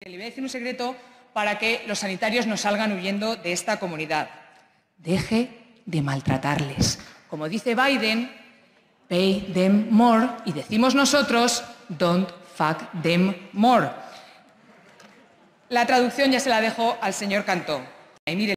Le voy a decir un secreto para que los sanitarios no salgan huyendo de esta comunidad. Deje de maltratarles. Como dice Biden, pay them more, y decimos nosotros, don't fuck them more. La traducción ya se la dejo al señor Cantó. Y mire,